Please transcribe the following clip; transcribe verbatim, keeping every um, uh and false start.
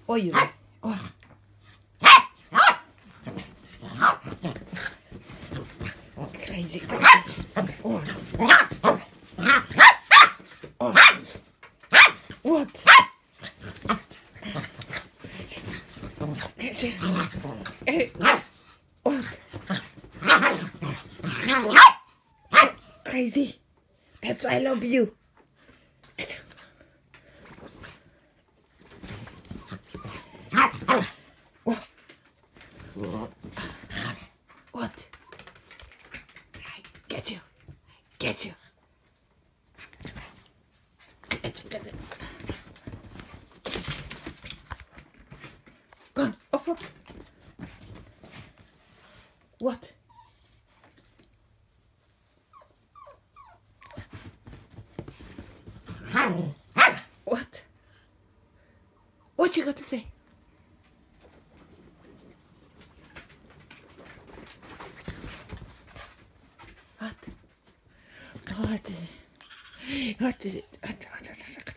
Oi, oi. Crazy, crazy. Oh. Oh. What? Hey. What? Crazy. That's why I love you. What? I get you. Get you. Get you. Get it. Go on. Up, up. What? What? What you got to say? What? What is it? What is it? What, what, what, what,